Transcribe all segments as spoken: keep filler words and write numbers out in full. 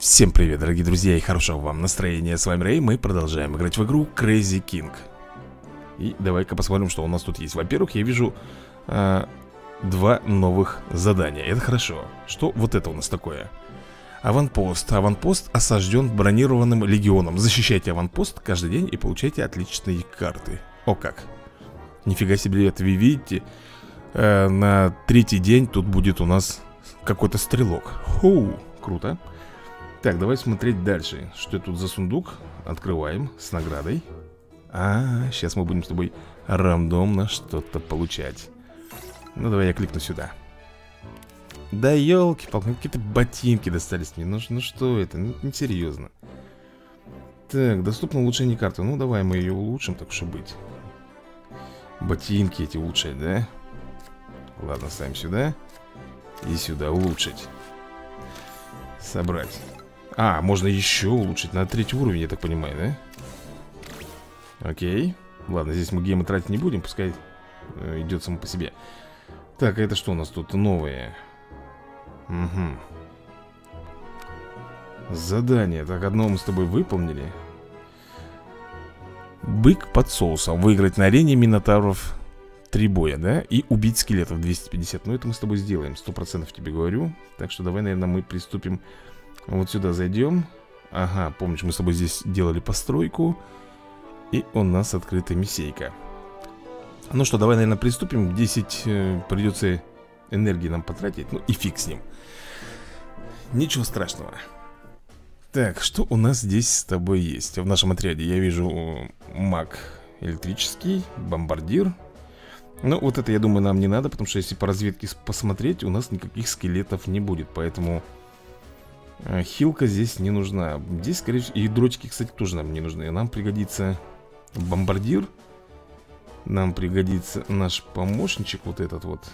Всем привет, дорогие друзья, и хорошего вам настроения. С вами Рэй, мы продолжаем играть в игру Crazy King. И давай-ка посмотрим, что у нас тут есть. Во-первых, я вижу э, два новых задания. Это хорошо. Что вот это у нас такое? Аванпост. Аванпост осажден бронированным легионом. Защищайте аванпост каждый день и получайте отличные карты. О как. Нифига себе, это вы видите, э, на третий день тут будет у нас какой-то стрелок. Хоу, круто. Так, давай смотреть дальше. Что это тут за сундук? Открываем с наградой. А, сейчас мы будем с тобой рандомно что-то получать. Ну, давай я кликну сюда. Да елки-палки, какие-то ботинки достались мне. Ну, ну что это? Ну, несерьезно. Так, доступно улучшение карты. Ну, давай мы ее улучшим, так уж и быть. Ботинки эти улучшать, да? Ладно, ставим сюда. И сюда улучшить. Собрать. А, можно еще улучшить на третий уровень, я так понимаю, да? Окей. Ладно, здесь мы гемы тратить не будем, пускай э, идет само по себе. Так, а это что у нас тут новое? Угу. Задание. Так, одно мы с тобой выполнили. Бык под соусом. Выиграть на арене минотавров три боя, да? И убить скелетов двести пятьдесят. Ну, это мы с тобой сделаем, сто процентов тебе говорю. Так что давай, наверное, мы приступим. Вот сюда зайдем. Ага, помнишь, мы с тобой здесь делали постройку. И у нас открытая миссейка. Ну что, давай, наверное, приступим. десять э, придется энергии нам потратить. Ну и фиг с ним. Ничего страшного. Так, что у нас здесь с тобой есть? В нашем отряде я вижу маг электрический, бомбардир. Ну, вот это, я думаю, нам не надо, потому что если по разведке посмотреть, у нас никаких скелетов не будет. Поэтому э, хилка здесь не нужна. Здесь, скорее всего, и дротики, кстати, тоже нам не нужны. Нам пригодится бомбардир. Нам пригодится наш помощничек, вот этот вот.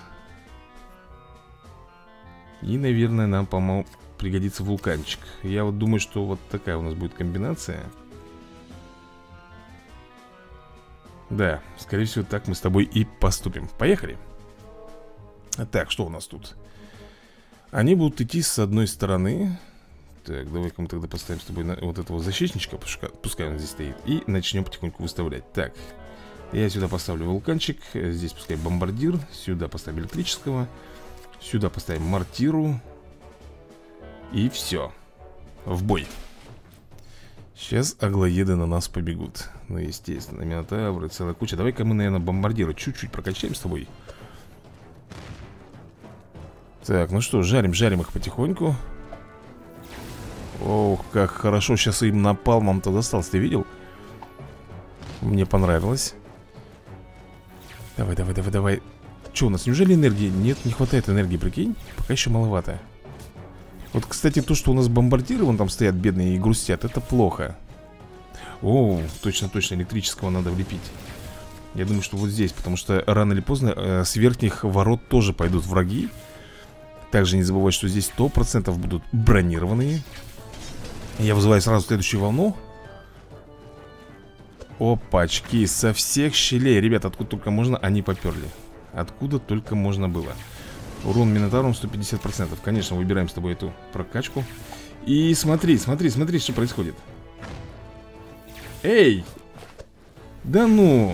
И, наверное, нам помо... пригодится вулканчик. Я вот думаю, что вот такая у нас будет комбинация. Да, скорее всего, так мы с тобой и поступим. Поехали. Так, что у нас тут? Они будут идти с одной стороны. Так, давай-ка мы тогда поставим с тобой на вот этого защитничка, пускай он здесь стоит. И начнем потихоньку выставлять. Так, я сюда поставлю вулканчик. Здесь пускай бомбардир. Сюда поставим электрического. Сюда поставим мортиру. И все. В бой. Сейчас аглоеды на нас побегут. Ну, естественно, минотавры, целая куча. Давай-ка мы, наверное, бомбардиры чуть-чуть прокачаем с тобой. Так, ну что, жарим, жарим их потихоньку. Ох, как хорошо сейчас им напалмом-то достался, ты видел? Мне понравилось. Давай, давай, давай, давай. Че у нас, неужели энергии? Нет, не хватает энергии, прикинь. Пока еще маловато. Вот, кстати, то, что у нас бомбардиры вон там стоят бедные и грустят, это плохо. О, точно-точно, электрического надо влепить. Я думаю, что вот здесь, потому что рано или поздно э, с верхних ворот тоже пойдут враги. Также не забывай, что здесь сто процентов будут бронированные. Я вызываю сразу следующую волну. Опачки, со всех щелей. Ребята, откуда только можно, они поперли. Откуда только можно было. Урон минотавром сто пятьдесят процентов. Конечно, выбираем с тобой эту прокачку. И смотри, смотри, смотри, что происходит. Эй! Да ну!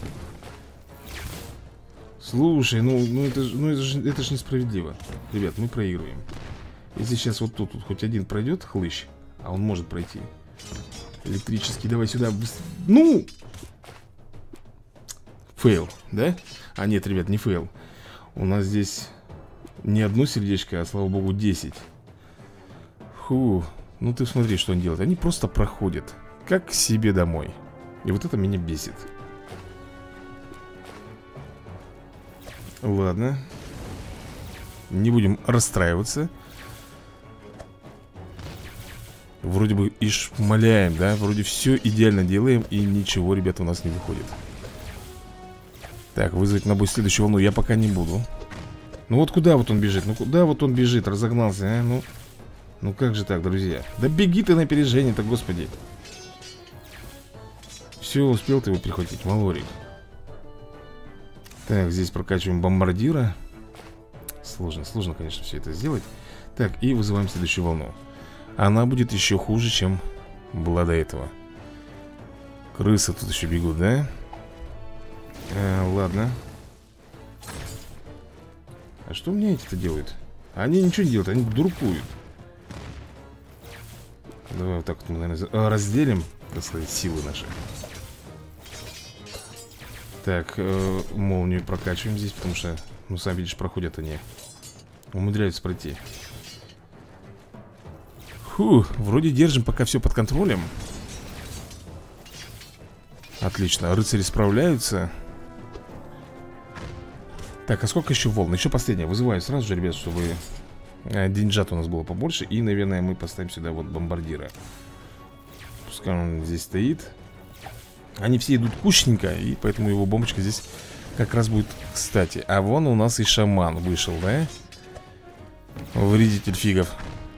Слушай, ну, ну это же ну, это ж, это ж несправедливо. Ребят, мы проигрываем. Если сейчас вот тут, тут хоть один пройдет хлыщ, а он может пройти. Электрический, давай сюда. Ну! Фейл, да? А нет, ребят, не фейл. У нас здесь не одно сердечко, а, слава богу, десять. Фу, ну ты смотри, что он делает. Они просто проходят, как к себе домой. И вот это меня бесит. Ладно. Не будем расстраиваться. Вроде бы и шмаляем, да? Вроде все идеально делаем, и ничего, ребята, у нас не выходит. Так, вызвать на бой следующую волну я пока не буду. Ну вот куда вот он бежит? Ну куда вот он бежит? Разогнался, а? Ну, ну как же так, друзья? Да беги ты на опережение-то, господи. Все, успел ты его прихватить, малорик. Так, здесь прокачиваем бомбардира. Сложно, сложно, конечно, все это сделать. Так, и вызываем следующую волну. она будет еще хуже, чем была до этого. Крысы тут еще бегут, да? А, ладно. А что мне эти-то делают? Они ничего не делают, они дуркуют. Давай вот так вот мы, наверное, разделим, так сказать, силы наши. Так, э, молнию прокачиваем здесь, потому что, ну, сам видишь, проходят они. Умудряются пройти. Фу, вроде держим пока все под контролем. Отлично, рыцари справляются. Так, а сколько еще волн? Еще последнее. Вызываю сразу же, ребят, чтобы деньжат у нас было побольше. И, наверное, мы поставим сюда вот бомбардира. Пускай он здесь стоит. Они все идут кучненько, и поэтому его бомбочка здесь как раз будет кстати. А вон у нас и шаман вышел, да? Вредитель фигов.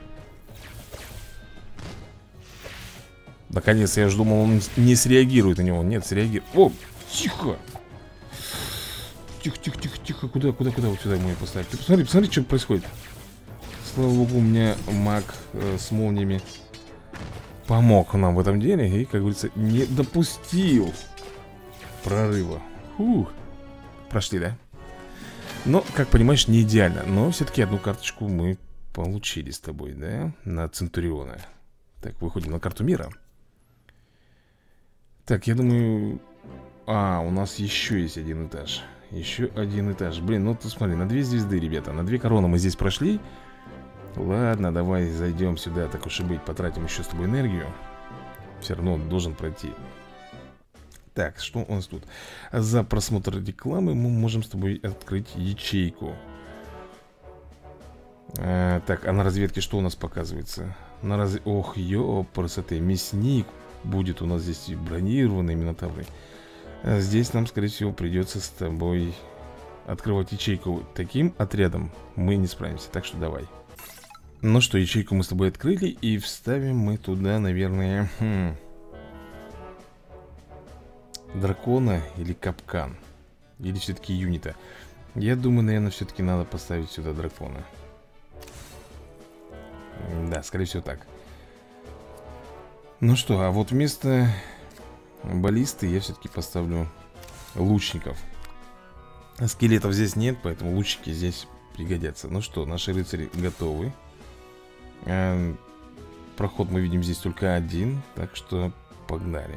Наконец, я же думал, он не среагирует на него. Нет, среагирует. О, тихо! Тихо, тихо, тихо, тихо. Куда, куда, куда? Вот сюда ему ее поставить. Ты посмотри, посмотри, что происходит. Слава богу, у меня маг э, с молниями помог нам в этом деле. И, как говорится, не допустил прорыва. Фух. Прошли, да? Но, как понимаешь, не идеально. Но все-таки одну карточку мы получили с тобой, да? На Центуриона. Так, выходим на карту мира. Так, я думаю... А, у нас еще есть один этаж. Еще один этаж. Блин, ну ты смотри, на две звезды, ребята. На две короны мы здесь прошли. Ладно, давай зайдем сюда, так уж и быть. Потратим еще с тобой энергию. Все равно он должен пройти. Так, что у нас тут? За просмотр рекламы мы можем с тобой открыть ячейку. а, Так, а на разведке что у нас показывается? На раз... Ох, ёпрсоты, мясник будет у нас здесь бронированный, минотаврный. А здесь нам, скорее всего, придется с тобой открывать ячейку. Таким отрядом мы не справимся, так что давай. Ну что, ячейку мы с тобой открыли. И вставим мы туда, наверное, хм, дракона или капкан. Или все-таки юнита. Я думаю, наверное, все-таки надо поставить сюда дракона. Да, скорее всего так. Ну что, а вот вместо баллисты я все-таки поставлю лучников. Скелетов здесь нет, поэтому лучники здесь пригодятся. Ну что, наши рыцари готовы. а, Проход мы видим здесь только один. Так что погнали.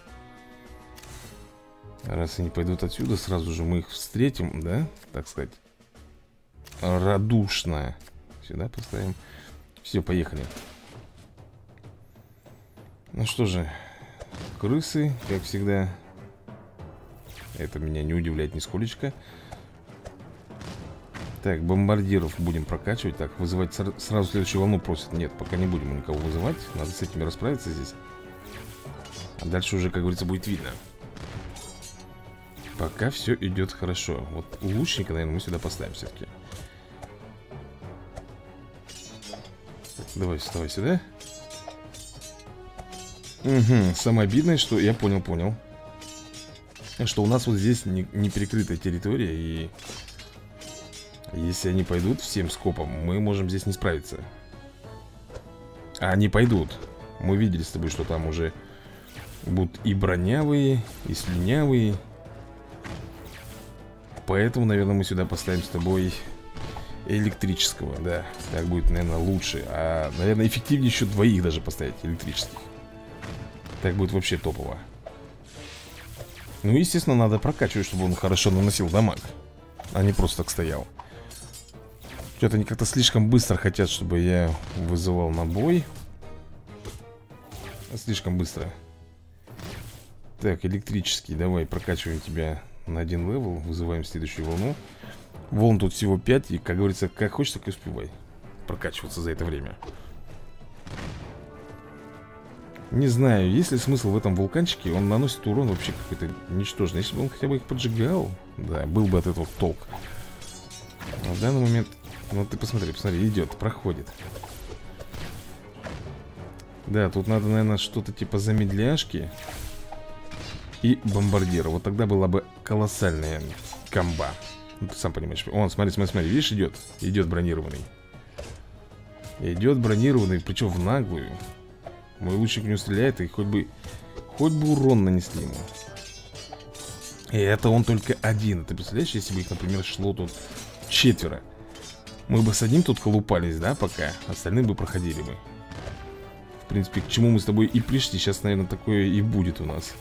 Раз они пойдут отсюда, сразу же мы их встретим, да, так сказать, радушно. Сюда поставим. Все, поехали. Ну что же, крысы, как всегда. Это меня не удивляет нисколечко. Так, бомбардиров будем прокачивать. Так, вызывать сразу следующую волну просят. Нет, пока не будем никого вызывать. Надо с этими расправиться здесь. А дальше уже, как говорится, будет видно. Пока все идет хорошо. Вот лучника, наверное, мы сюда поставим все-таки. Давай, вставай сюда. Угу, самое обидное, что я понял, понял. Что у нас вот здесь не, не перекрытая территория. И если они пойдут всем скопом, мы можем здесь не справиться. А они пойдут. Мы видели с тобой, что там уже будут и бронявые, и слюнявые. Поэтому, наверное, мы сюда поставим с тобой электрического. Да, так будет, наверное, лучше. А, наверное, эффективнее еще двоих даже поставить электрических. Так будет вообще топово. Ну, естественно, надо прокачивать, чтобы он хорошо наносил дамаг, а не просто так стоял. Что-то они как-то слишком быстро хотят, чтобы я вызывал на бой. Слишком быстро. Так, электрический, давай прокачиваем тебя на один левел. Вызываем следующую волну. Волн тут всего пять. И, как говорится, как хочешь, так и успевай прокачиваться за это время. Не знаю, есть ли смысл в этом вулканчике. Он наносит урон вообще какой-то ничтожный. Если бы он хотя бы их поджигал, да, был бы от этого толк. Но в данный момент, ну ты посмотри, посмотри, идет, проходит. Да, тут надо, наверное, что-то типа замедляшки и бомбардира. Вот тогда была бы колоссальная комба. Ну, ты сам понимаешь. Вон, смотри, смотри, смотри, видишь, идет. Идет бронированный. Идет бронированный, причем в наглую. Мой лучник не стреляет, и хоть бы Хоть бы урон нанесли ему. И это он только один. Ты представляешь, если бы их, например, шло тут четверо, мы бы с одним тут колупались, да, пока остальные бы проходили бы. В принципе, к чему мы с тобой и пришли. Сейчас, наверное, такое и будет у нас.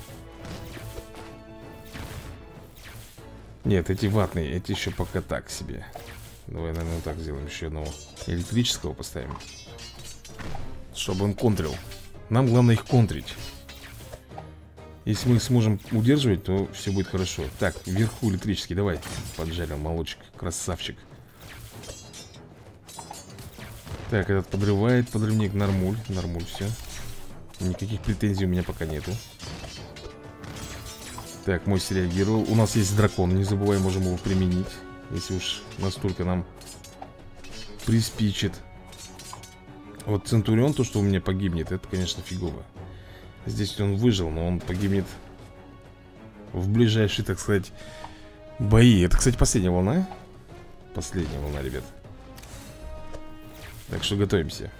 Нет, эти ватные, эти еще пока так себе. Давай, наверное, вот так сделаем. Еще одного электрического поставим, чтобы он контрил. Нам главное их контрить. Если мы их сможем удерживать, то все будет хорошо. Так, вверху электрический, давай. Поджарил молочек, красавчик. Так, этот подрывает, подрывник, нормуль. Нормуль, все. Никаких претензий у меня пока нету. Так, мой среагировал. У нас есть дракон, не забывай, можем его применить, если уж настолько нам приспичит. Вот Центурион, то, что у меня погибнет, это, конечно, фигово. Здесь он выжил, но он погибнет в ближайшие, так сказать, бои. Это, кстати, последняя волна. Последняя волна, ребят. Так что готовимся.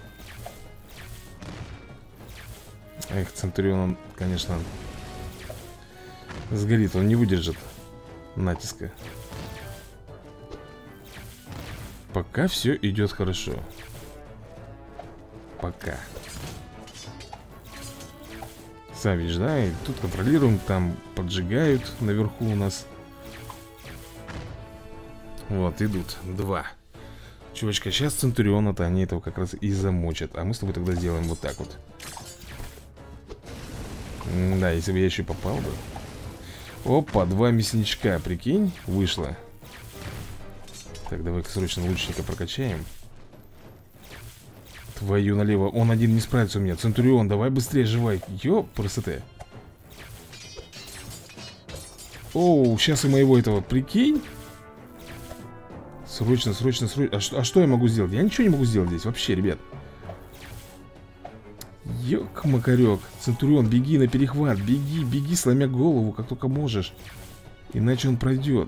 Эх, Центурион, он, конечно, сгорит, он не выдержит натиска. Пока все идет хорошо. Пока. Сам видишь, да? И тут контролируем, там поджигают наверху у нас. Вот, идут два. Чувачка, сейчас Центуриона-то они этого как раз и замочат. А мы с тобой тогда сделаем вот так вот. М да, если бы я еще попал бы. Опа, два мясничка, прикинь, вышло. Так, давай-ка срочно лучника прокачаем. Твою налево, он один не справится у меня. Центурион, давай быстрее, живай. Ё, красота. Оу, сейчас и моего этого, прикинь. Срочно, срочно, срочно. А что, а что я могу сделать? Я ничего не могу сделать здесь вообще, ребят. Ёк-макарёк. Центурион, беги на перехват. Беги, беги, сломя голову, как только можешь. Иначе он пройдет.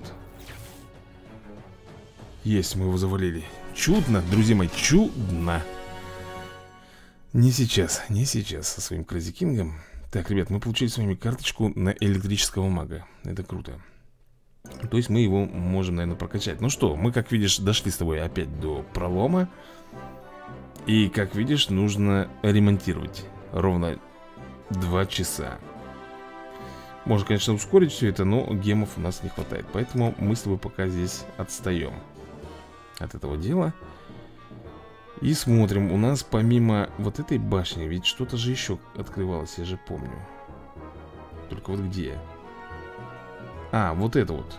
Есть, мы его завалили. Чудно, друзья мои, чудно. Не сейчас, не сейчас со своим Crazy King'ом. Так, ребят, мы получили с вами карточку на электрического мага. Это круто. То есть мы его можем, наверное, прокачать. Ну что, мы, как видишь, дошли с тобой опять до пролома. И, как видишь, нужно ремонтировать ровно два часа. Можно, конечно, ускорить все это, но гемов у нас не хватает. Поэтому мы с тобой пока здесь отстаем от этого дела. И смотрим, у нас помимо вот этой башни, ведь что-то же еще открывалось, я же помню. Только вот где? А, вот это вот.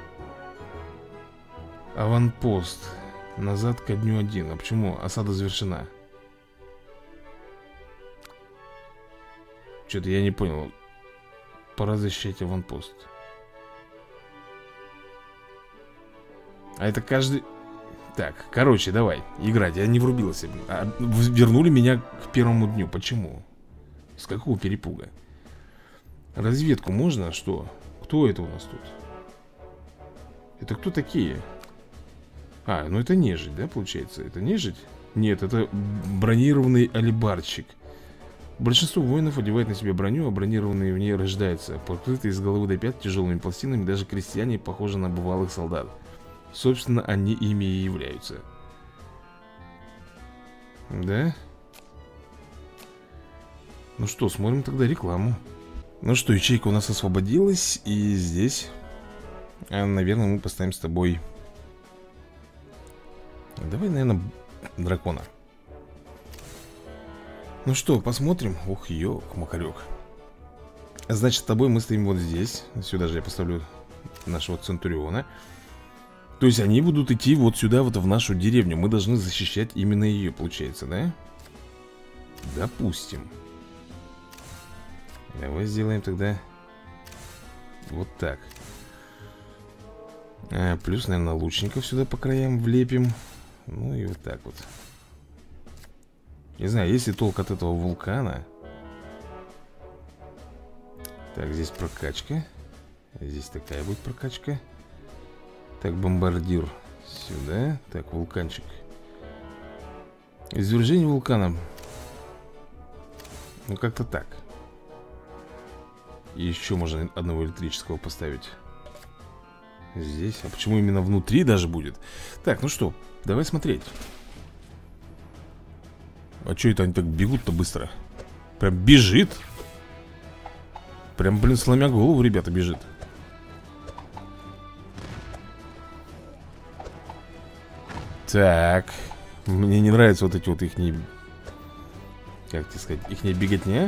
Аванпост. Назад ко дню один. А почему? Осада завершена. Что-то я не понял. Пора защищать аванпост. А это каждый... Так, короче, давай, играть. Я не врубился. А, вернули меня к первому дню. Почему? С какого перепуга? Разведку можно? Что? Кто это у нас тут? Это кто такие? А, ну это нежить, да, получается? Это нежить? Нет, это бронированный алибарщик. Большинство воинов одевает на себя броню, а бронированные в ней рождаются, покрытые с головы до пят тяжелыми пластинами. Даже крестьяне похожи на бывалых солдат. Собственно, они ими и являются. Да? Ну что, смотрим тогда рекламу. Ну что, ячейка у нас освободилась. И здесь, наверное, мы поставим с тобой... Давай, наверное, дракона. Ну что, посмотрим. Ух, ёк, макарёк. Значит, с тобой мы стоим вот здесь. Сюда же я поставлю нашего Центуриона. То есть они будут идти вот сюда, вот в нашу деревню. Мы должны защищать именно ее, получается, да? Допустим. Давай сделаем тогда вот так. а, Плюс, наверное, лучников сюда по краям влепим. Ну и вот так вот. Не знаю, есть ли толк от этого вулкана. Так, здесь прокачка. Здесь такая будет прокачка. Так, бомбардир сюда. Так, вулканчик Извержение вулкана. Ну, как-то так. И еще можно одного электрического поставить. Здесь. А почему именно внутри даже будет? Так, ну что, давай смотреть. А что это они так бегут-то быстро? Прям бежит. Прям, блин, сломя голову, ребята, бежит. Так. Мне не нравятся вот эти вот их не... Как тебе сказать? Их не беготня.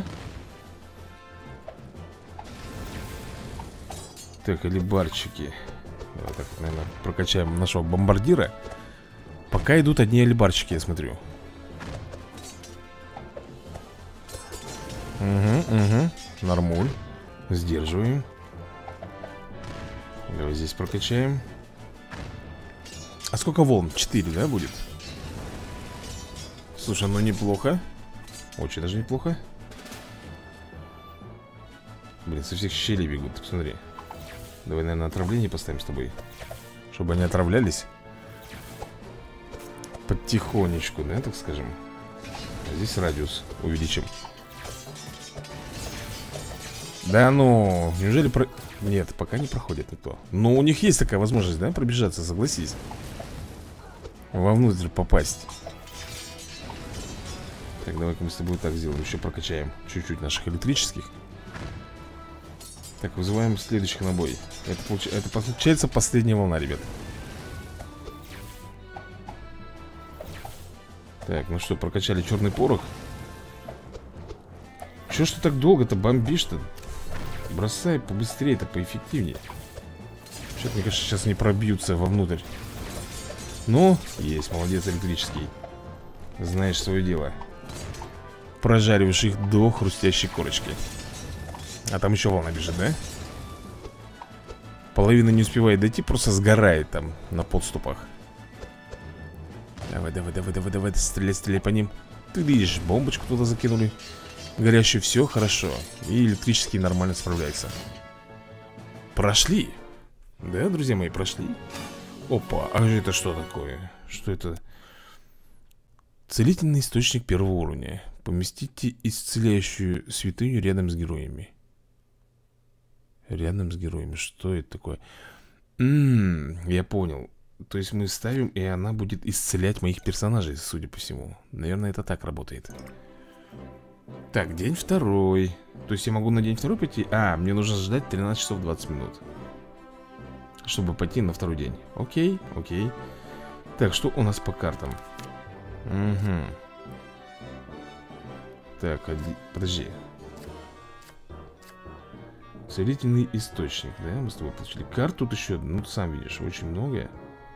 Так, алибарчики. Давай так, наверное, прокачаем нашего бомбардира. Пока идут одни алибарчики, я смотрю. Угу, угу. Нормуль. Сдерживаем. Давай здесь прокачаем. А сколько волн? четыре, да, будет? Слушай, ну неплохо. Очень даже неплохо. Блин, со всех щелей бегут, посмотри. Давай, наверное, отравление поставим с тобой, чтобы они отравлялись потихонечку, да, так скажем. А здесь радиус увеличим. Да ну, неужели про... Нет, пока не проходит никто. Но у них есть такая возможность, да, пробежаться, согласись. Вовнутрь попасть. Так, давай-ка мы с тобой так сделаем. Еще прокачаем чуть-чуть наших электрических. Так, вызываем следующих на бой. Это, получ... Это получается последняя волна, ребят. Так, ну что, прокачали черный порох. Че ж ты так долго-то бомбишь-то? Бросай побыстрее-то, поэффективнее. Что-то, мне кажется, сейчас не пробьются вовнутрь. Ну, есть, молодец, электрический. Знаешь свое дело. Прожариваешь их до хрустящей корочки. А там еще волна бежит, да? Половина не успевает дойти, просто сгорает там на подступах. Давай, давай, давай, давай, давай, стреляй, стреляй по ним. Ты видишь, бомбочку туда закинули. Горящую, все хорошо. И электрический нормально справляется. Прошли. Да, друзья мои, прошли. Опа, а это что такое? Что это? Целительный источник первого уровня. Поместите исцеляющую святыню рядом с героями. Рядом с героями, что это такое? Ммм, я понял. То есть мы ставим, и она будет исцелять моих персонажей, судя по всему. Наверное, это так работает. Так, день второй. То есть я могу на день второй пойти? А, мне нужно ждать тринадцать часов двадцать минут, чтобы пойти на второй день. Окей, окей. Так, что у нас по картам? Угу. Так, один... подожди. Целительный источник, да, мы с тобой получили. Карт тут еще, ну ты сам видишь, очень много.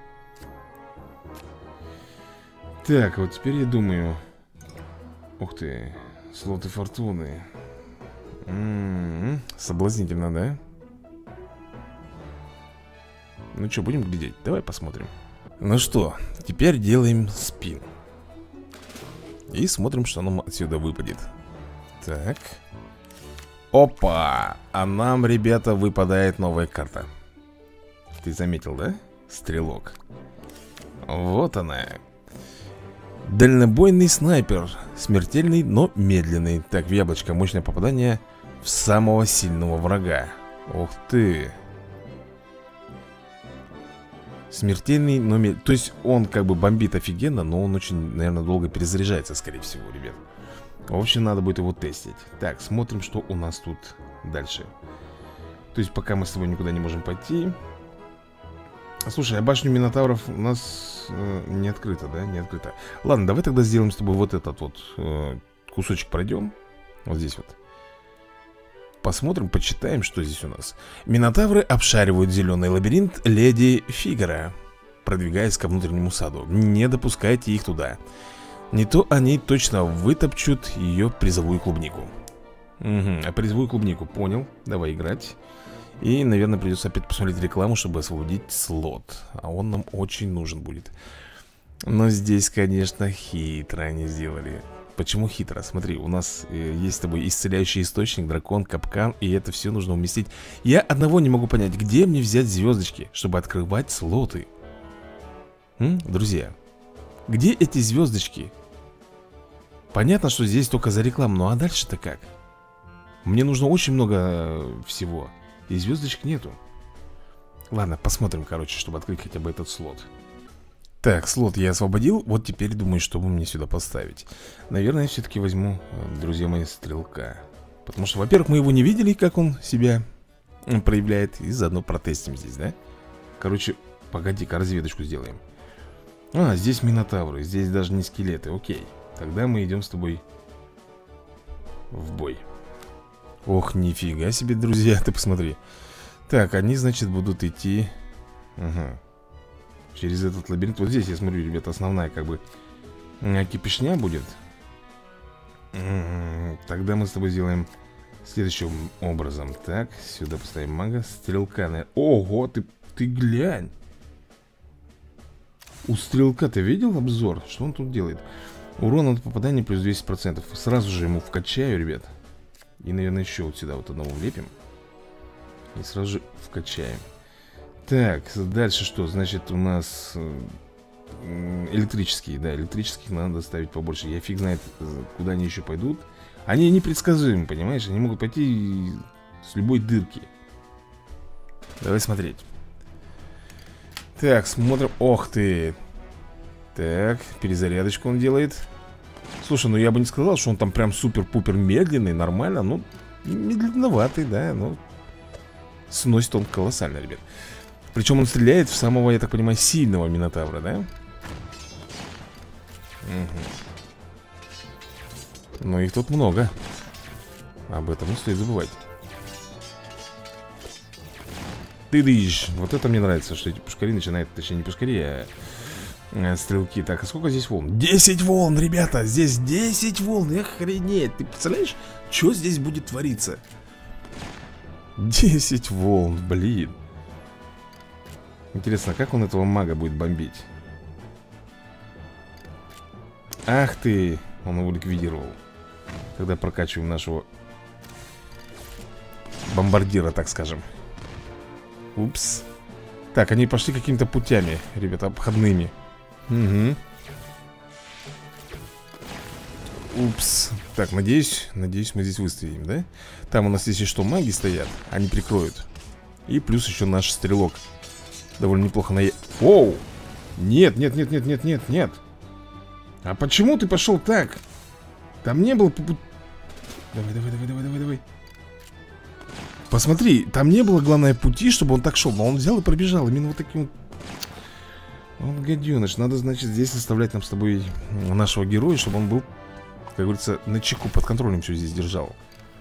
Так, вот теперь я думаю. Ух ты, слоты фортуны. М-м-м, соблазнительно, да? Ну что, будем глядеть? Давай посмотрим. Ну что, теперь делаем спин. И смотрим, что нам отсюда выпадет. Так. Опа! А нам, ребята, выпадает новая карта. Ты заметил, да? Стрелок. Вот она. Дальнобойный снайпер. Смертельный, но медленный. Так, в яблочко мощное попадание в самого сильного врага. Ух ты. Смертельный, но медленный. То есть он как бы бомбит офигенно, но он очень, наверное, долго перезаряжается, скорее всего, ребят. В общем, надо будет его тестить. Так, смотрим, что у нас тут дальше. То есть пока мы с тобой никуда не можем пойти. Слушай, а башню Минотавров у нас э, не открыта, да? Не открыта. Ладно, давай тогда сделаем с тобой вот этот вот э, кусочек пройдем. Вот здесь вот. Посмотрим, почитаем, что здесь у нас. Минотавры обшаривают зеленый лабиринт Леди Фигаро, продвигаясь ко внутреннему саду. Не допускайте их туда. Не то они точно вытопчут ее призовую клубнику. Угу, а призовую клубнику, понял. Давай играть. И, наверное, придется опять посмотреть рекламу, чтобы освободить слот. А он нам очень нужен будет. Но здесь, конечно, хитро они сделали. Почему хитро? Смотри, у нас э, есть с тобой исцеляющий источник, дракон, капкан. И это все нужно уместить. Я одного не могу понять, где мне взять звездочки, чтобы открывать слоты. М? Друзья, где эти звездочки? Понятно, что здесь только за рекламу. Ну а дальше-то как? Мне нужно очень много всего. И звездочек нету. Ладно, посмотрим, короче, чтобы открыть хотя бы этот слот. Так, слот я освободил. Вот теперь думаю, что бы мне сюда поставить. Наверное, я все-таки возьму, друзья мои, стрелка. Потому что, во-первых, мы его не видели, как он себя проявляет. И заодно протестим здесь, да? Короче, погоди-ка, разведочку сделаем. А, здесь минотавры, здесь даже не скелеты. Окей, тогда мы идем с тобой в бой. Ох, нифига себе, друзья, ты посмотри. Так, они, значит, будут идти ага. через этот лабиринт. Вот здесь, я смотрю, ребята, основная как бы кипишня будет. Тогда мы с тобой сделаем следующим образом. Так, сюда поставим мага, стрелка на... Ого, ты, ты глянь. У стрелка ты видел обзор? Что он тут делает? Урон от попадания плюс двести процентов. Сразу же ему вкачаю, ребят. И, наверное, еще вот сюда вот одного влепим. И сразу же вкачаем. Так, дальше что? Значит, у нас электрические, да, электрических надо ставить побольше. Я фиг знает, куда они еще пойдут. Они непредсказуемы, понимаешь? Они могут пойти с любой дырки. Давай смотреть. Так, смотрим. Ох ты. Так, перезарядочку он делает. Слушай, ну я бы не сказал, что он там прям супер-пупер медленный, нормально. Ну, медленноватый, да, ну сносит он колоссально, ребят. Причем он стреляет в самого, я так понимаю, сильного минотавра, да? Угу. Но их тут много. Об этом не стоит забывать. Ты дышь. Вот это мне нравится, что эти пушкари начинают, точнее не пушкари, а, а стрелки. Так, а сколько здесь волн? десять волн, ребята, здесь десять волн. Охренеть, ты представляешь, что здесь будет твориться? десять волн, блин. Интересно, как он этого мага будет бомбить? Ах ты, он его ликвидировал. Тогда прокачиваем нашего бомбардира, так скажем. Упс. Так, они пошли какими-то путями, ребята, обходными. Угу. Упс. Так, надеюсь, надеюсь, мы здесь выстоим, да? Там у нас, если что, маги стоят, они прикроют. И плюс еще наш стрелок довольно неплохо на... Оу! Нет, нет, нет, нет, нет, нет, нет. А почему ты пошел так? Там не было... Давай, давай, давай, давай, давай, давай. Посмотри, там не было, главное, пути, чтобы он так шел. Но он взял и пробежал именно вот таким вот. Он гаденыш. Надо, значит, здесь оставлять нам с тобой нашего героя, чтобы он был, как говорится, на чеку, под контролем все здесь держал.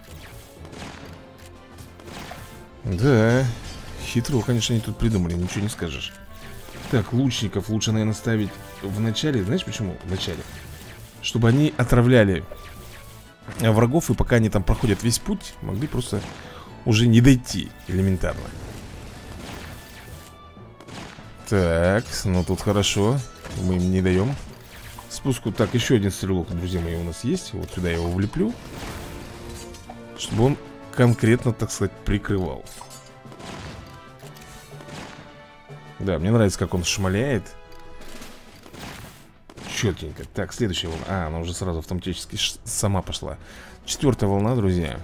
Да, хитро, конечно, они тут придумали, ничего не скажешь. Так, лучников лучше, наверное, ставить в начале. Знаешь почему? В начале. Чтобы они отравляли врагов, и пока они там проходят весь путь, могли просто уже не дойти элементарно. Так, ну тут хорошо. Мы им не даем спуску. Так, еще один стрелок, друзья мои, у нас есть. Вот сюда я его влеплю, чтобы он конкретно, так сказать, прикрывал. Да, мне нравится, как он шмаляет. Четенько. Так, следующая волна. А, она уже сразу автоматически сама пошла. Четвертая волна, друзья.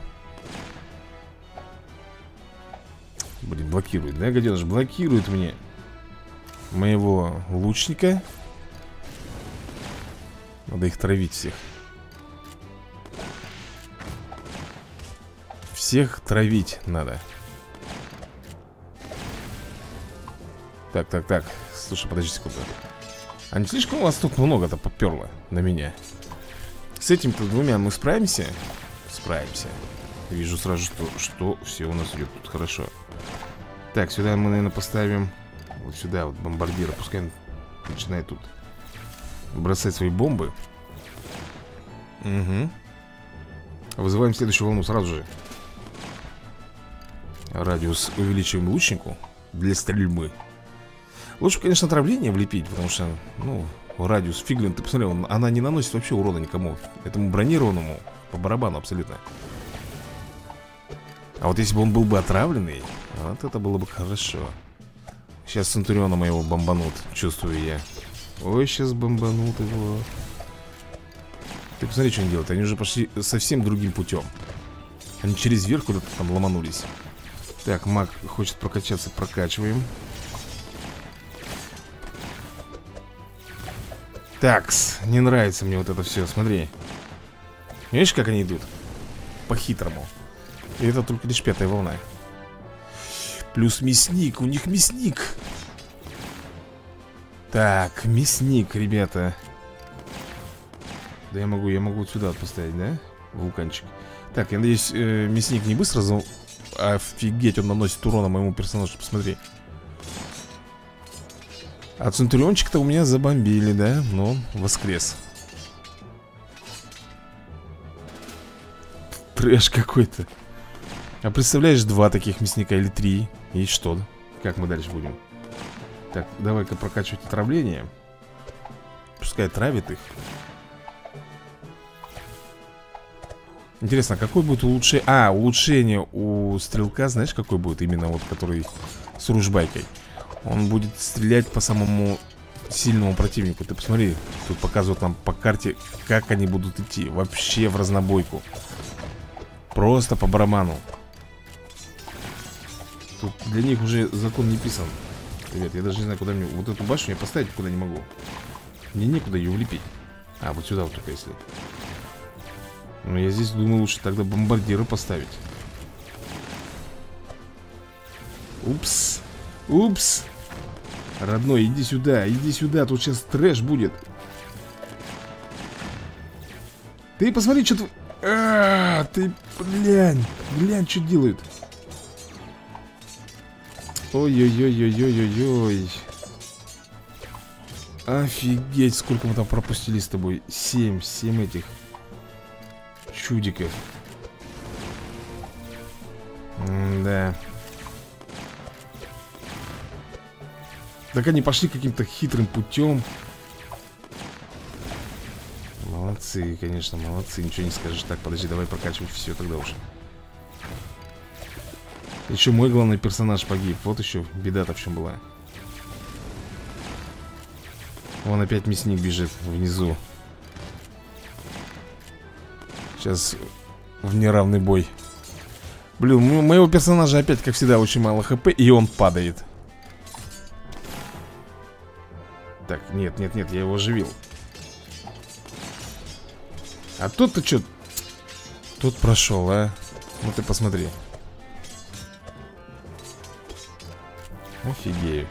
Блин, блокирует, да, гаденыш? Блокирует мне моего лучника. Надо их травить всех. Всех травить надо. Так, так, так. Слушай, подожди секунду. А не слишком у вас тут много-то поперло на меня? С этими-то двумя мы справимся? Справимся. Вижу сразу, что, что все у нас идет тут хорошо. Так, сюда мы, наверное, поставим. Вот сюда вот бомбардира. Пускай он начинает тут бросать свои бомбы. Угу. Вызываем следующую волну сразу же. Радиус увеличиваем лучнику для стрельбы. Лучше, конечно, отравление влепить, потому что, ну, радиус фиглин, ты посмотри, он, она не наносит вообще урона никому. Этому бронированному по барабану абсолютно. А вот если бы он был бы отравленный, вот это было бы хорошо. Сейчас Центуриона моего бомбанут, чувствую я. Ой, сейчас бомбанут его. Ты посмотри, что они делают. Они уже пошли совсем другим путем. Они через верх куда-то там ломанулись. Так, маг хочет прокачаться, прокачиваем. Такс, не нравится мне вот это все, смотри. Видишь, как они идут? По-хитрому. И это только лишь пятая волна. Плюс мясник, у них мясник. Так, мясник, ребята. Да я могу, я могу вот сюда поставить, да? Вулканчик. Так, я надеюсь, э, мясник не быстро за... Офигеть, он наносит урона моему персонажу, посмотри. А Центуриончик-то у меня забомбили, да? Но воскрес. Трэш какой-то. А представляешь, два таких мясника или три? И что? Как мы дальше будем? Так, давай-ка прокачивать отравление. Пускай травит их. Интересно, какое будет улучшение? А, улучшение у стрелка, знаешь, какой будет? Именно вот, который с ружбайкой. Он будет стрелять по самому сильному противнику. Ты посмотри, тут показывают нам по карте, как они будут идти. Вообще в разнобойку. Просто по барабану. Тут для них уже закон не писан. Ребят, я даже не знаю, куда мне... Вот эту башню я поставить куда не могу. Мне некуда ее улепить. А, вот сюда вот только если. Но я здесь думаю, лучше тогда бомбардиры поставить. Упс. Упс. Родной, иди сюда, иди сюда. Тут сейчас трэш будет. Ты посмотри, что ты... А, ты, глянь. Глянь, что делают. Ой-ой-ой-ой-ой-ой-ой. Офигеть, сколько мы там пропустили с тобой. Семь, семь этих чудиков. М-да. Так они пошли каким-то хитрым путем. Молодцы, конечно, молодцы. Ничего не скажешь. Так, подожди, давай прокачивать все тогда уж. Еще мой главный персонаж погиб. Вот еще беда-то в чем была. Вон опять мясник бежит внизу. Сейчас в неравный бой. Блин, у моего персонажа опять, как всегда, очень мало хп, и он падает. Так, нет, нет, нет, я его оживил. А тот-то что? Тут прошел, а? Ну ты посмотри. Офигею.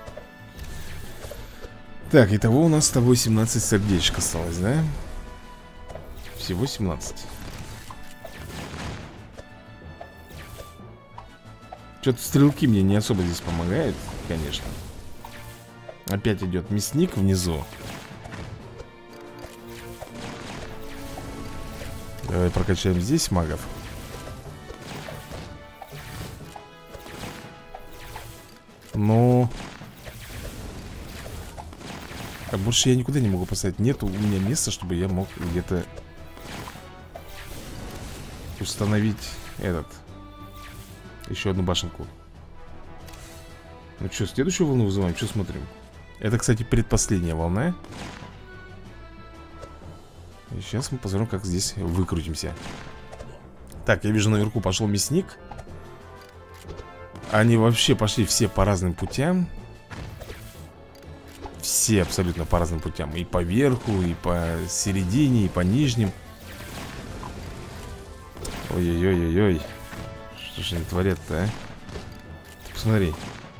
Так, итого у нас с тобой семнадцать сердечек осталось, да? Всего семнадцать. Что-то стрелки мне не особо здесь помогают, конечно. Опять идет мясник внизу. Давай прокачаем здесь магов. Ну... А больше я никуда не могу поставить. Нет у меня места, чтобы я мог где-то установить этот. Еще одну башенку. Ну что, следующую волну вызываем? Что смотрим? Это, кстати, предпоследняя волна. И сейчас мы посмотрим, как здесь выкрутимся. Так, я вижу, наверху пошел мясник. Они вообще пошли все по разным путям. Все абсолютно по разным путям. И по верху, и по середине, и по нижним. Ой-ой-ой-ой-ой. Что же они творят-то, а? Посмотри.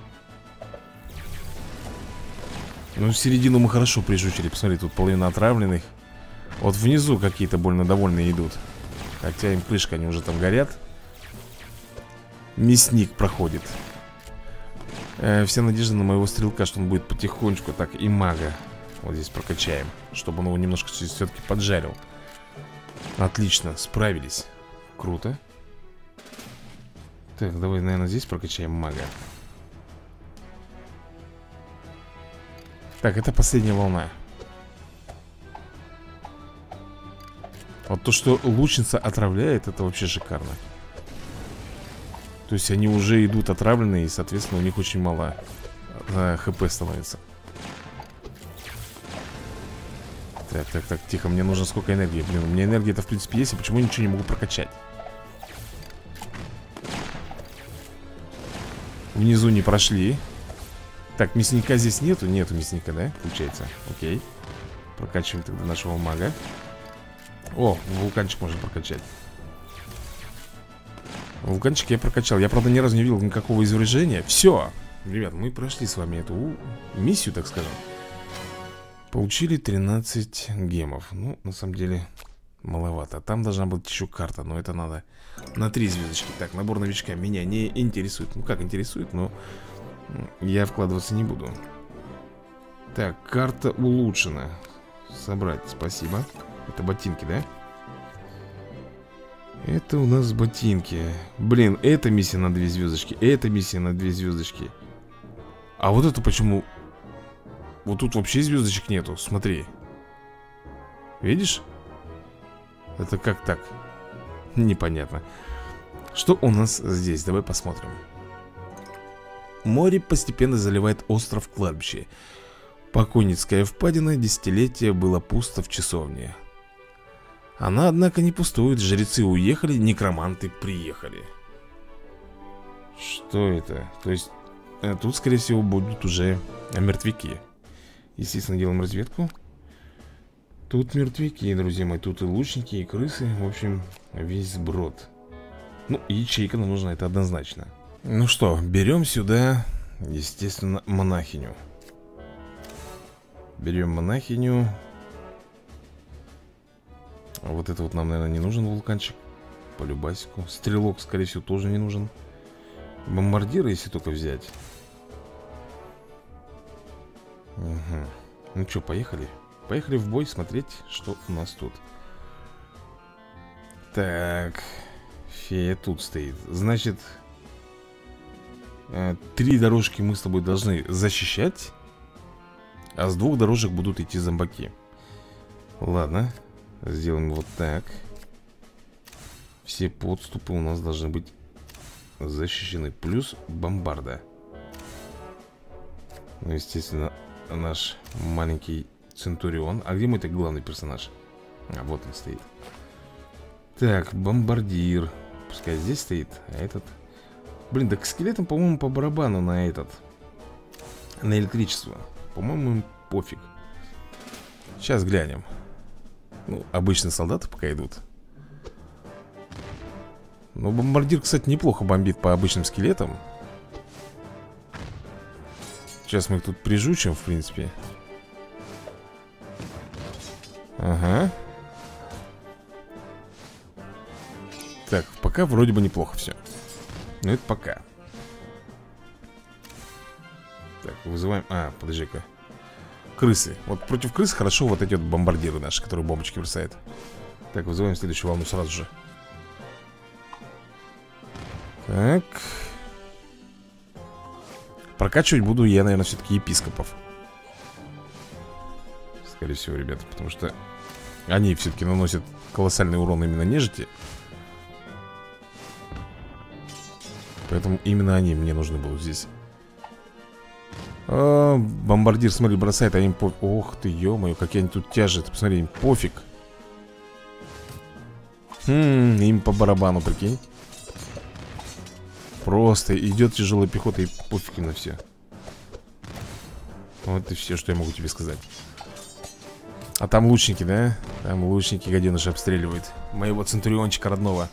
Ну, в середину мы хорошо прижучили. Посмотри, тут половина отравленных. Вот внизу какие-то больно довольные идут. Хотя им крышка, они уже там горят. Мясник проходит. э, Вся надежда на моего стрелка, что он будет потихонечку. Так, и мага вот здесь прокачаем, чтобы он его немножко все-таки поджарил. Отлично, справились. Круто. Так, давай, наверное, здесь прокачаем мага. Так, это последняя волна. Вот то, что лучница отравляет, это вообще шикарно. То есть они уже идут отравленные, и, соответственно, у них очень мало э, хп становится. Так, так, так, тихо, мне нужно сколько энергии. Блин, у меня энергия-то в принципе есть, а почему я ничего не могу прокачать? Внизу не прошли. Так, мясника здесь нету? Нету мясника, да? Получается, окей. Прокачиваем тогда нашего мага. О, вулканчик можно прокачать. Вулканчик я прокачал. Я, правда, ни разу не видел никакого извержения. Все, ребят, мы прошли с вами эту миссию, так скажем. Получили тринадцать гемов. Ну, на самом деле, маловато. Там должна быть еще карта, но это надо на три звездочки. Так, набор новичка меня не интересует. Ну, как интересует, но я вкладываться не буду. Так, карта улучшена. Собрать, спасибо. Это ботинки, да? Это у нас ботинки. Блин, эта миссия на две звездочки. Эта миссия на две звездочки. А вот это почему... Вот тут вообще звездочек нету, смотри. Видишь? Это как так? Непонятно. Что у нас здесь? Давай посмотрим. Море постепенно заливает остров кладбище. Покойницкая впадина десятилетия было пусто в часовне. Она, однако, не пустует. Жрецы уехали, некроманты приехали. Что это? То есть, тут, скорее всего, будут уже мертвяки. Естественно, делаем разведку. Тут мертвяки, друзья мои. Тут и лучники, и крысы. В общем, весь сброд. Ну, ячейка нам нужна, это однозначно. Ну что, берем сюда, естественно, монахиню. Берем монахиню. Вот это вот нам, наверное, не нужен вулканчик. По любасику. Стрелок, скорее всего, тоже не нужен. Бомбардиры, если только взять. Угу. Ну что, поехали. Поехали в бой смотреть, что у нас тут. Так. Фея тут стоит. Значит, три дорожки мы с тобой должны защищать, а с двух дорожек будут идти зомбаки. Ладно. Сделаем вот так. Все подступы у нас должны быть защищены. Плюс бомбарда. Ну, естественно, наш маленький Центурион. А где мой так главный персонаж? А, вот он стоит. Так, бомбардир. Пускай здесь стоит, а этот... Блин, да к скелетам, по-моему, по барабану на этот... На электричество. По-моему, им пофиг. Сейчас глянем. Ну, обычные солдаты пока идут. Но бомбардир, кстати, неплохо бомбит по обычным скелетам. Сейчас мы их тут прижучим, в принципе. Ага. Так, пока вроде бы неплохо все. Но это пока. Так, вызываем... А, подожди-ка. Крысы. Вот против крыс хорошо вот эти вот бомбардиры наши, которые бомбочки бросают. Так, вызываем следующую волну сразу же. Так. Прокачивать буду я, наверное, все-таки епископов. Скорее всего, ребята, потому что они все-таки наносят колоссальный урон именно нежити. Поэтому именно они мне нужны будут здесь. А, бомбардир, смотри, бросает, а им пофиг. Ох ты, ё-моё, какие они тут тяжет. Посмотри, им пофиг. Хм, им по барабану, прикинь. Просто идет тяжелая пехота и пофиг им на все. Вот и все, что я могу тебе сказать. А там лучники, да? Там лучники гаденыши обстреливают моего центуриончика родного.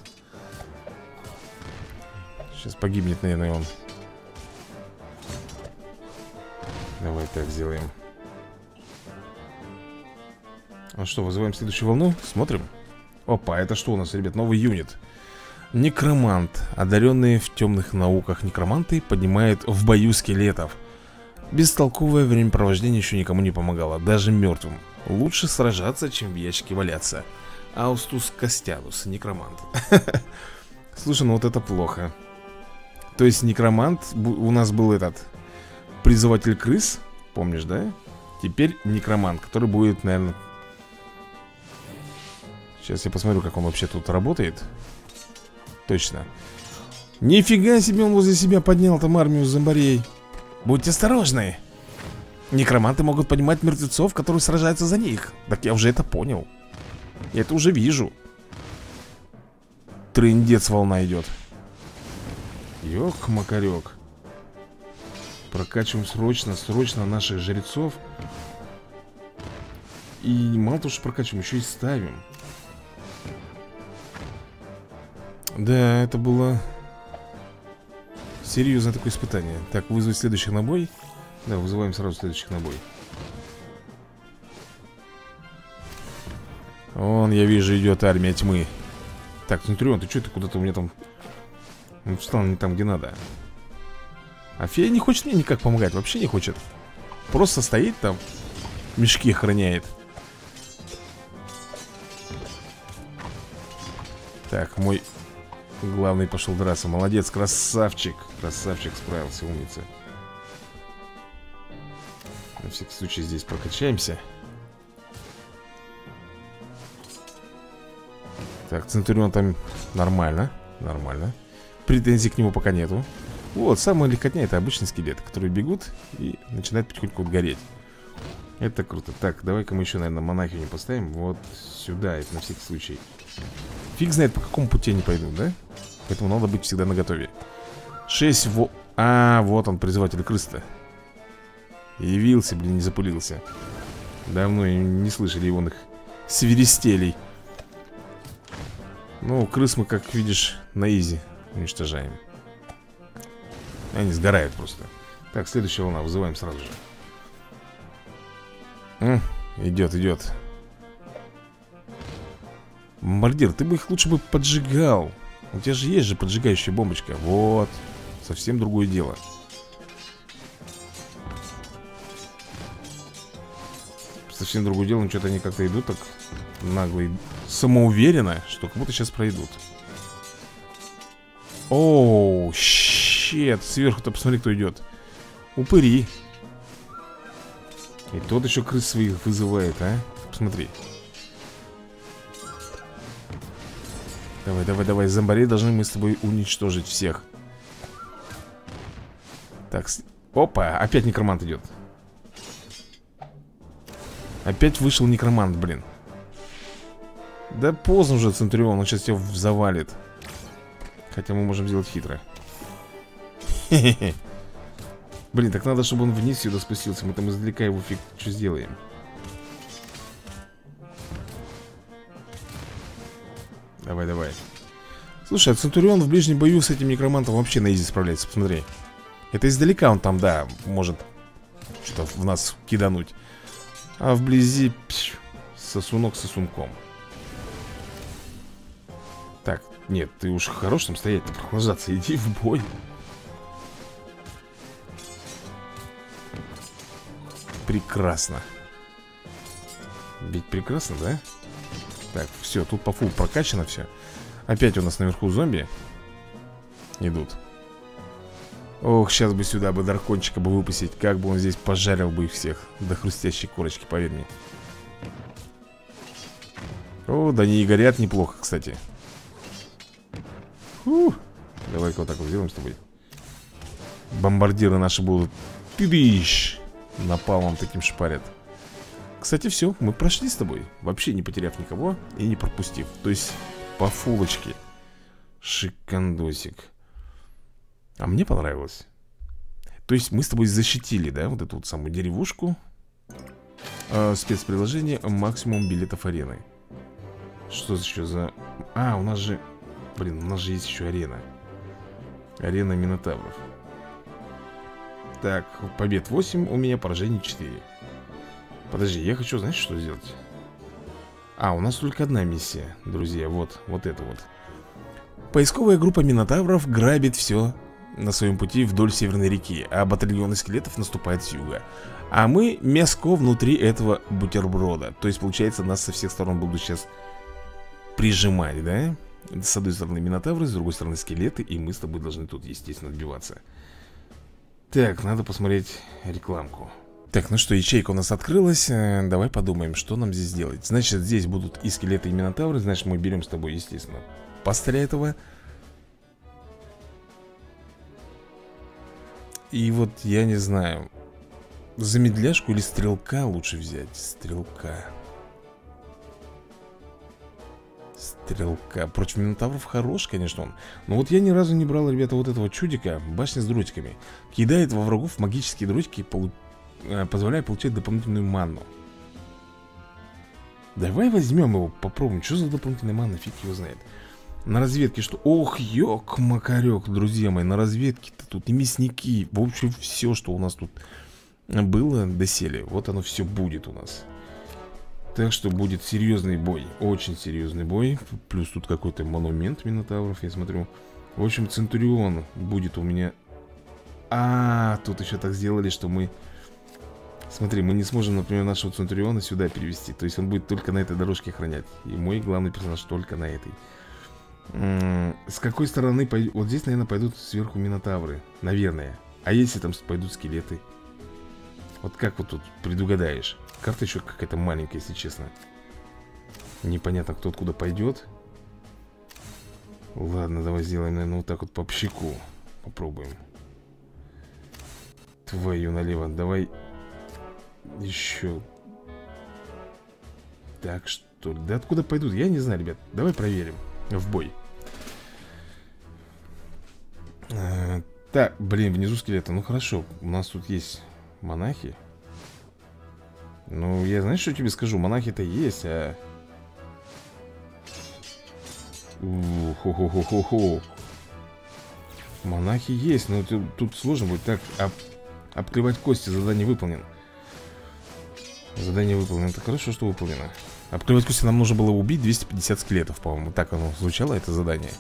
Сейчас погибнет, наверное, он. Давай так сделаем. А что, вызываем следующую волну? Смотрим. Опа, это что у нас, ребят? Новый юнит. Некромант. Одаренные в темных науках некроманты поднимают в бою скелетов. Бестолковое времяпровождение еще никому не помогало, даже мертвым. Лучше сражаться, чем в ящике валяться. Аустус Костянус, некромант. Слушай, ну вот это плохо. То есть некромант, у нас был этот призыватель крыс, помнишь, да? Теперь некромант, который будет, наверное... Сейчас я посмотрю, как он вообще тут работает. Точно. Нифига себе, он возле себя поднял там армию зомбарей. Будьте осторожны. Некроманты могут понимать мертвецов, которые сражаются за них. Так я уже это понял. Я это уже вижу. Трындец, волна идет. Ёк-макарёк. Прокачиваем срочно, срочно наших жрецов. И мало того, что прокачиваем, еще и ставим. Да, это было серьезное такое испытание. Так, вызвать следующих на бой. Да, вызываем сразу следующих на бой. Вон, я вижу, идет армия тьмы. Так, Центурион, ты что, ты куда-то у меня там... Он встал не там, где надо. А фея не хочет мне никак помогать, вообще не хочет. Просто стоит там, мешки охраняет. Так, мой главный пошел драться. Молодец, красавчик. Красавчик, справился, умница. На всякий случай здесь прокачаемся. Так, Центурион там нормально. Нормально. Претензий к нему пока нету. Вот, самая легкотня — это обычные скелеты, которые бегут и начинают потихоньку вот гореть. Это круто. Так, давай-ка мы еще, наверное, монахиню поставим. Вот сюда, это на всякий случай. Фиг знает, по какому пути они пойдут, да? Поэтому надо быть всегда наготове. Шесть во... А, вот он, призыватель крыс-то. Явился, блин, не запылился. Давно не слышали его их свиристелей. Ну, крыс мы, как видишь, на изи уничтожаем. Они сгорают просто. Так, следующая волна, вызываем сразу же. М, идет, идет. Бомбардир, ты бы их лучше бы поджигал. У тебя же есть же поджигающая бомбочка. Вот, совсем другое дело. Совсем другое дело, но что-то они как-то идут так нагло и самоуверенно, что как будто сейчас пройдут. Оу, щет. Сверху-то посмотри, кто идет. Упыри. И тот еще крыс своих вызывает, а? Посмотри. Давай, давай, давай. Зомбарей должны мы с тобой уничтожить всех. Так, опа, опять некромант идет. Опять вышел некромант, блин. Да поздно уже, Центурион, он сейчас тебя завалит. Хотя мы можем сделать хитро. Хе-хе-хе. Блин, так надо, чтобы он вниз сюда спустился. Мы там издалека его фиг что сделаем. Давай, давай. Слушай, а Центурион в ближнем бою с этим некромантом вообще на изи справляется, посмотри. Это издалека он там, да, может что-то в нас кидануть. А вблизи пш, сосунок сосунком. Так, нет, ты уж хорош там стоять, прохлаждаться, иди в бой. Прекрасно. Ведь прекрасно, да? Так, все, тут по фул прокачано все. Опять у нас наверху зомби идут. Ох, сейчас бы сюда бы дракончика бы выпустить. Как бы он здесь пожарил бы их всех до хрустящей корочки, поверь мне. О, да они и горят неплохо, кстати. Фух. Давай-ка вот так вот сделаем с тобой. Бомбардиры наши будут пидыщ напалмом таким шпарят. Кстати, все, мы прошли с тобой, вообще не потеряв никого и не пропустив. То есть по фулочке. Шикандосик. А мне понравилось. То есть мы с тобой защитили, да, вот эту вот самую деревушку. э, Спецприложение максимум билетов арены. Что еще за... А, у нас же... Блин, у нас же есть еще арена. Арена Минотавров. Так, побед восемь, у меня поражений четыре. Подожди, я хочу, знаешь, что сделать? А, у нас только одна миссия, друзья. Вот, вот это вот. Поисковая группа Минотавров грабит все на своем пути вдоль Северной реки, а батальоны скелетов наступают с юга. А мы мяско внутри этого бутерброда. То есть, получается, нас со всех сторон будут сейчас прижимать, да? С одной стороны Минотавры, с другой стороны скелеты. И мы с тобой должны тут, естественно, отбиваться. Так, надо посмотреть рекламку. Так, ну что, ячейка у нас открылась. Давай подумаем, что нам здесь делать. Значит, здесь будут и скелеты, и Минотавры. Значит, мы берем с тобой, естественно, пастыря этого. И вот, я не знаю. Замедляшку или стрелка лучше взять? Стрелка. Стрелка. Против минотавров хорош, конечно, он. Но вот я ни разу не брал, ребята, вот этого чудика. Башня с дротиками. Кидает во врагов магические дротики, полу... позволяя получать дополнительную манну. Давай возьмем его, попробуем. Что за дополнительная манна, фиг его знает. На разведке что? Ох, ёк-макарёк, друзья мои. На разведке-то тут и мясники. В общем, все, что у нас тут было доселе, вот оно все будет у нас. Так что будет серьезный бой. Очень серьезный бой. Плюс тут какой-то монумент минотавров, я смотрю. В общем, Центурион будет у меня. А, тут еще так сделали, что мы... Смотри, мы не сможем, например, нашего Центуриона сюда перевести. То есть он будет только на этой дорожке охранять. И мой главный персонаж только на этой. М-м, с какой стороны пойдет? Вот здесь, наверное, пойдут сверху минотавры. Наверное. А если там пойдут скелеты? Вот как вот тут предугадаешь? Карта еще какая-то маленькая, если честно. Непонятно, кто откуда пойдет. Ладно, давай сделаем, наверное, вот так вот по пщику. Попробуем. Твою налево. Давай еще. Так, что ли? Да откуда пойдут? Я не знаю, ребят. Давай проверим. В бой. а, Так, блин, внизу скелета. Ну хорошо, у нас тут есть монахи. Ну, я, знаешь, что тебе скажу? Монахи-то есть, а... Хо-хо-хо-хо-хо. Монахи есть, но тут, тут сложно будет. Так, об... обклевать кости, задание выполнено. Задание выполнено, это хорошо, что выполнено. Обклевать кости нам нужно было убить двести пятьдесят скелетов, по-моему. Так оно звучало, это задание.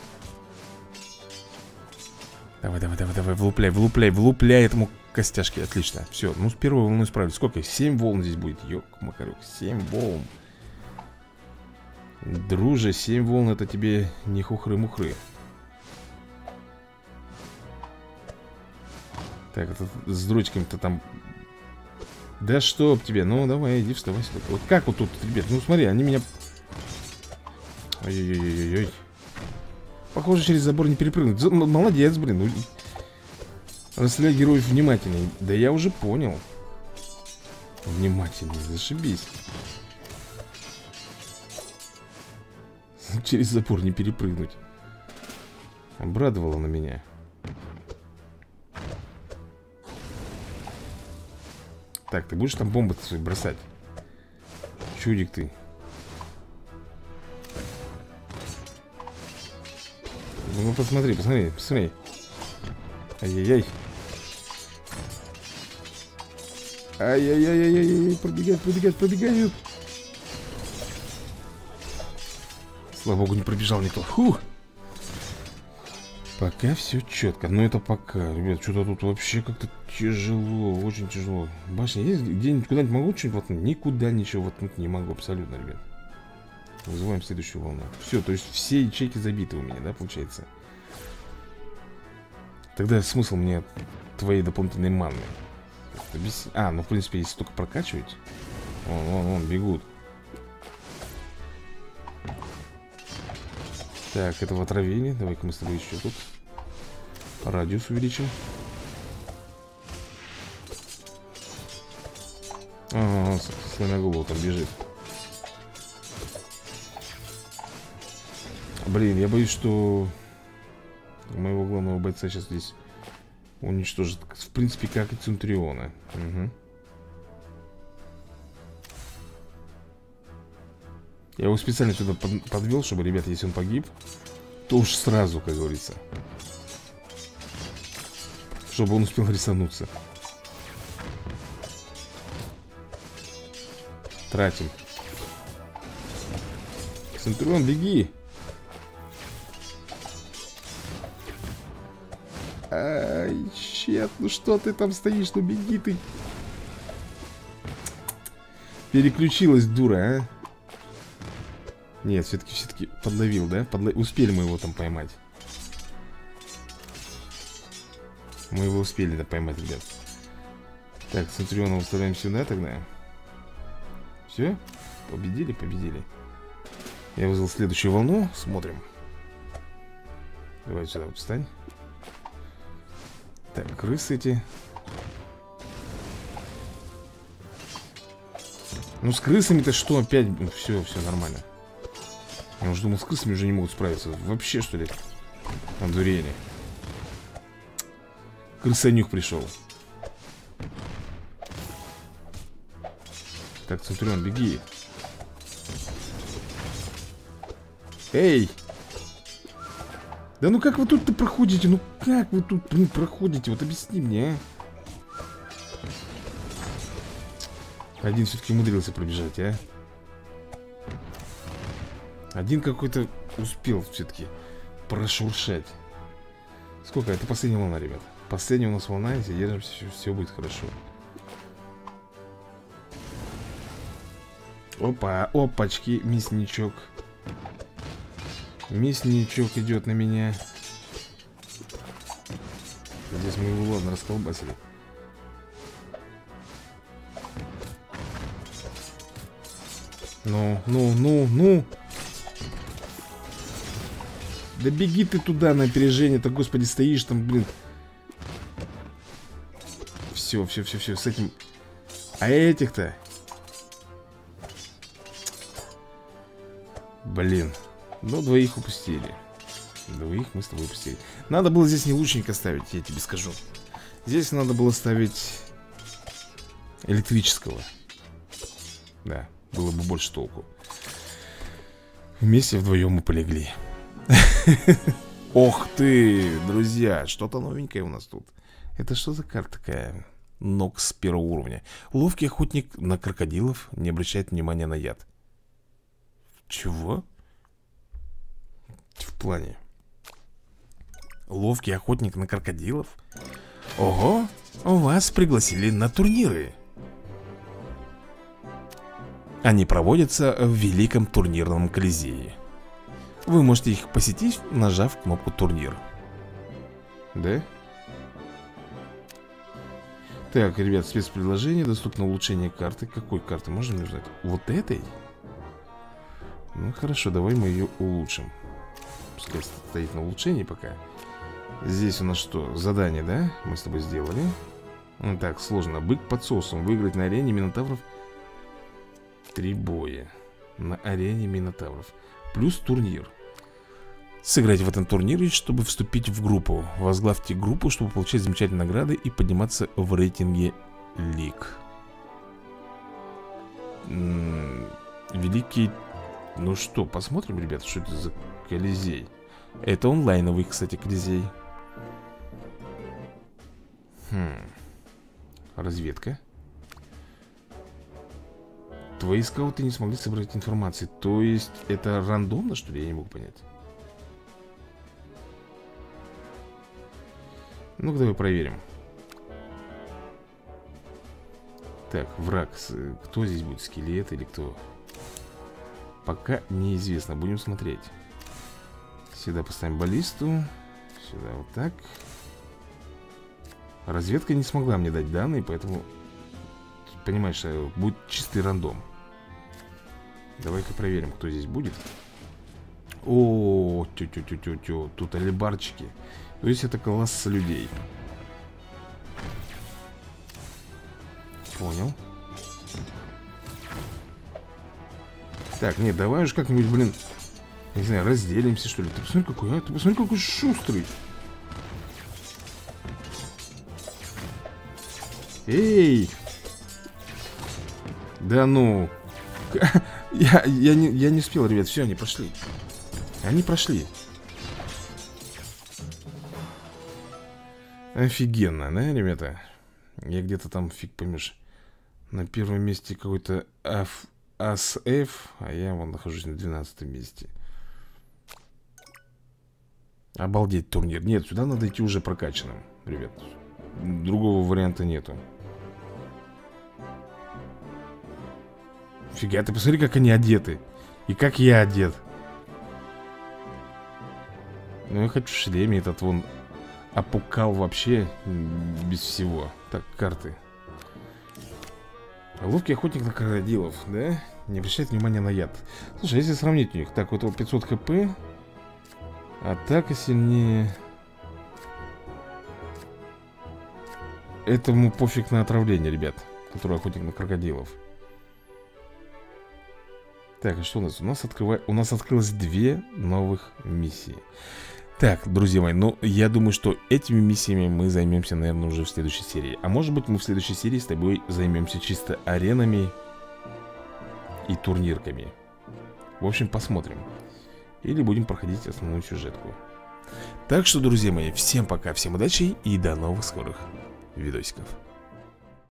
Давай, давай, давай, давай, влупляй, влупляй, влупляй этому костяшке. Отлично, все, ну с первой волной справились. Сколько? семь волн здесь будет, ёк-макарёк, семь волн. Друже, семь волн это тебе не хухры-мухры. Так, это с дротиками-то там... Да чтоб тебе, ну давай, иди вставай сюда. Вот как вот тут, ребят, ну смотри, они меня... Ой-ой-ой-ой-ой. Похоже, через забор не перепрыгнуть. Молодец, блин, ну... Расстреляй героев внимательней. Да я уже понял. Внимательней, зашибись. Через забор не перепрыгнуть. Обрадовало на меня. Так, ты будешь там бомбы-то свои бросать? Чудик ты. Ну посмотри, посмотри, посмотри. Ай-яй-яй. Ай-яй-яй-яй-яй. Пробегают, пробегают, пробегают. Слава богу, не пробежал никто. Фух. Пока все четко. Но это пока. Ребят, что-то тут вообще как-то тяжело. Очень тяжело. Башня есть? Где-нибудь куда-нибудь могу что-нибудь воткнуть? Никуда ничего воткнуть не могу. Абсолютно, ребят. Вызываем следующую волну. Все, то есть все ячейки забиты у меня, да, получается? Тогда смысл мне твоей дополнительной манны? А, ну в принципе, если только прокачивать. Вон, вон, вон, бегут. Так, это в отравении. Давай-ка мы с тобой еще тут радиус увеличим. Ага, сломя голову там бежит. Блин, я боюсь, что моего главного бойца сейчас здесь уничтожит. В принципе, как и Центуриона. Угу. Я его специально сюда под, подвел, чтобы, ребята, если он погиб, то уж сразу, как говорится. Чтобы он успел рисануться. Тратим. Центурион, беги! Ай, щет, ну что ты там стоишь, ну беги ты. Переключилась, дура, а. Нет, все-таки все-таки подловил, да? Подло... Успели мы его там поймать. Мы его успели, да, поймать, ребят. Так, Центуриона выставляем сюда тогда. Все? Победили, победили. Я вызвал следующую волну. Смотрим. Давай сюда встань. Так, крысы эти. Ну с крысами-то что опять? Ну, все, все нормально. Я уже думал, с крысами уже не могут справиться. Вообще, что ли? Одурели. Крысонюх пришел. Так, Центурион, беги. Эй! Да ну как вы тут-то проходите? Ну как вы тут, блин, проходите? Вот объясни мне, а? Один все-таки умудрился пробежать, а? Один какой-то успел все-таки прошуршать. Сколько? Это последняя волна, ребят. Последняя у нас волна, если держимся, все, все будет хорошо. Опа, опачки, мясничок. Мясничок идет на меня. Здесь мы его, ладно, расколбасили. Ну, ну, ну, ну. Да беги ты туда на опережение-то, господи, стоишь там, блин. Все, все, все, все, с этим. А этих-то. Блин. Ну, двоих упустили. Двоих мы с тобой упустили. Надо было здесь не лучника ставить, я тебе скажу. Здесь надо было ставить электрического. Да, было бы больше толку. Вместе вдвоем мы полегли. Ох ты, друзья, что-то новенькое у нас тут. Это что за карта такая? Нокс первого уровня. Ловкий охотник на крокодилов, не обращает внимания на яд. Чего? В плане ловкий охотник на крокодилов? Ого, вас пригласили на турниры. Они проводятся в Великом турнирном Колизее. Вы можете их посетить, нажав кнопку турнир. Да? Так, ребят, спецпредложение. Доступно улучшение карты. Какой карты? Можно мне узнать? Вот этой? Ну хорошо, давай мы ее улучшим. Пускай стоит на улучшении пока. Здесь у нас что? Задание, да? Мы с тобой сделали. Ну, так, сложно. Бык под соусом. Выиграть на арене Минотавров. Три боя. На арене Минотавров. Плюс турнир. Сыграйте в этом турнире, чтобы вступить в группу. Возглавьте группу, чтобы получать замечательные награды и подниматься в рейтинге лиг. М-м, великий... Ну что, посмотрим, ребят, что это за Колизей. Это онлайновый, кстати, Колизей. Хм. Разведка. Твои скауты не смогли собрать информации. То есть это рандомно, что ли? Я не могу понять. Ну-ка, давай проверим. Так, враг. Кто здесь будет? Скелет или кто? Пока неизвестно. Будем смотреть. Сюда поставим баллисту. Сюда вот так. Разведка не смогла мне дать данные, поэтому, понимаешь, будет чистый рандом. Давай-ка проверим, кто здесь будет. О, тю-тю-тю-тю-тю. Тут алибарчики. То есть это класс людей. Понял. Так, нет, давай уж как-нибудь, блин, не знаю, разделимся, что ли. Ты посмотри, какой, а? Ты посмотри, какой шустрый. Эй! Да ну. Я, я, не, я не успел, ребят, все, они прошли. Они прошли. Офигенно, да, ребята? Я где-то там, фиг поймешь, на первом месте какой-то АСФ, а я вон нахожусь на двенадцатом месте. Обалдеть турнир. Нет, сюда надо идти уже прокачанным, ребят. Другого варианта нету. Фига, ты посмотри, как они одеты. И как я одет. Ну, я хочу в шлеме этот вон опукал вообще без всего. Так, карты. Ловкий охотник на крокодилов, да? Не обращает внимания на яд. Слушай, если сравнить у них. Так, вот пятьсот хп. Атака сильнее. Этому пофиг на отравление, ребят. Который охотник на крокодилов. Так, и что у нас? У нас, открыва... у нас открылось две новых миссии. Так, друзья мои, ну, я думаю, что этими миссиями мы займемся, наверное, уже в следующей серии. А может быть, мы в следующей серии с тобой займемся чисто аренами и турнирками. В общем, посмотрим. Или будем проходить основную сюжетку. Так что, друзья мои, всем пока, всем удачи и до новых скорых видосиков.